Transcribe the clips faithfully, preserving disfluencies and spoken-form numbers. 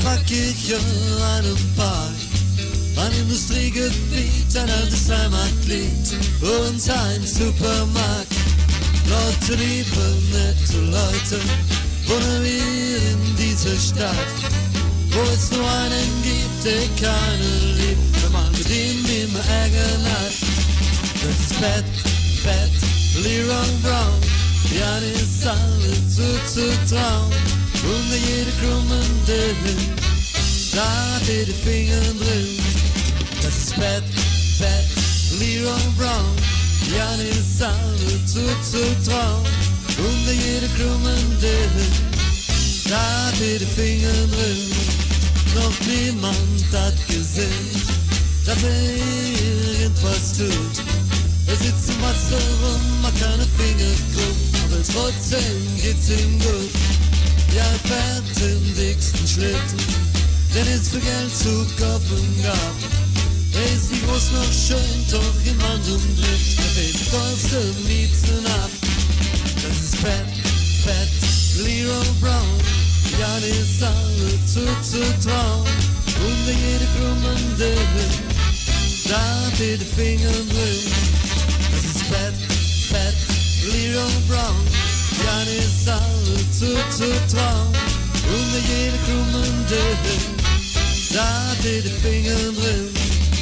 Kirche, einem Park, ein Industriegebiet, ein altes Heimatlied und ein Supermarkt. Leute lieben nette Leute, wohnen wir in dieser Stadt, wo es nur einen gibt, der keinen liebt, wenn man mit ihm immer Ärger hat. Das ist Bad, Bad, Leroy Brown, ja, ist alles zuzutrauen, unter jede krummende da hat er die Finger drin. Das ist Bad, Bad, Leroy Brown, ja, ist alles zuzutrauen, unter jede krummende da hat er die Finger drin. Noch niemand hat gesehen, dass er irgendwas tut. Er sitzt im Wasser rum, macht keine Finger krumm, aber trotzdem geht's ihm gut. Ja, er fährt den dicksten Schlitten, den es für Geld zu kaufen gab. Er ist wie groß noch schön, doch jemand umdreht, der fällt trotzdem liebsten ab. Das ist Bad, Bad, Leroy Brown, ja, der ist alle zuzutrauen, unter jede krummende da hat er die Finger drin. Das ist Bad, Bad, Leroy Brown, ja, der ist alle zuzutrauen, unter jede krummende da hat er die Finger drin.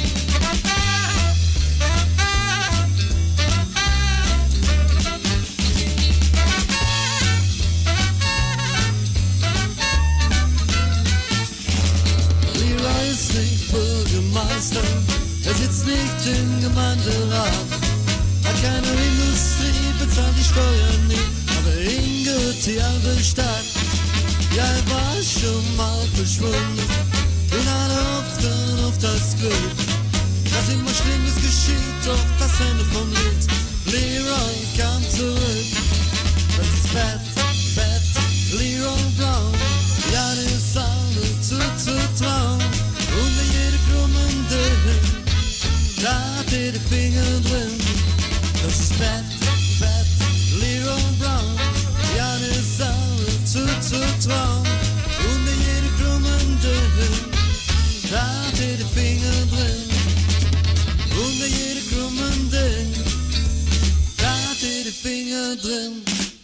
Leroy ist nicht Bürgermeister, er sitzt nicht im Gemeinderat, hat keine Industrie, bezahlt die Steuern nicht, aber ihm gehört die halbe Stadt. Ja, er war schon mal verschwunden und alle hofften auf das Glück, dass immer Schlimmes geschieht, doch das Ende vom Lied. Leroy kam zurück. Das ist Bad, Bad, Leroy Brown, ja, der ist alle zuzutrauen, unter jede krummende da hat er die Finger drin. Das ist Bad, Bad, Leroy Brown, ja, der ist alle zuzutrauen, unter jede krummende da hat er die Finger drin. Unter jede krummende da hat er die Finger drin.